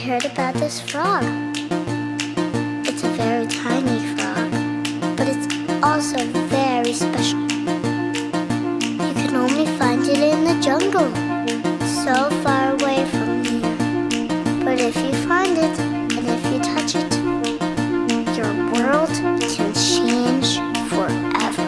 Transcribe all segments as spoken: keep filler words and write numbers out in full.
heard about this frog. It's a very tiny frog, but it's also very special. You can only find it in the jungle, so far away from here. But if you find it, and if you touch it, your world can change forever.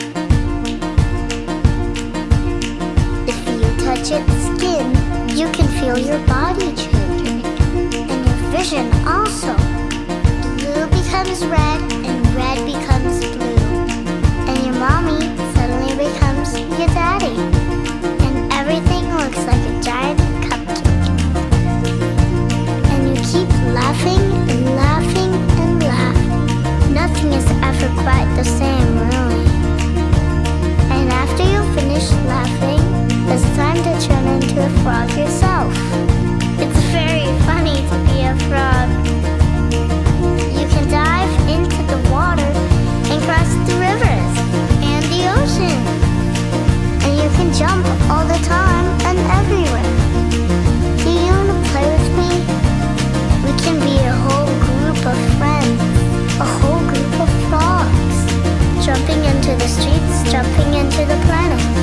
If you touch its skin, you can feel your body changing, and your vision also. Blue becomes red, and red becomes blue, and your mommy suddenly becomes your daddy, and everything looks like a giant cupcake. And you keep laughing and laughing and laughing. Nothing is ever quite the same, really. And after you finish laughing, it's time to turn into a frog yourself. It's very funny to be a frog. You can dive into the water and cross the rivers and the ocean. And you can jump all the time and everywhere. Do you want to play with me? We can be a whole group of friends, a whole group of frogs, jumping into the streets, jumping into the planet.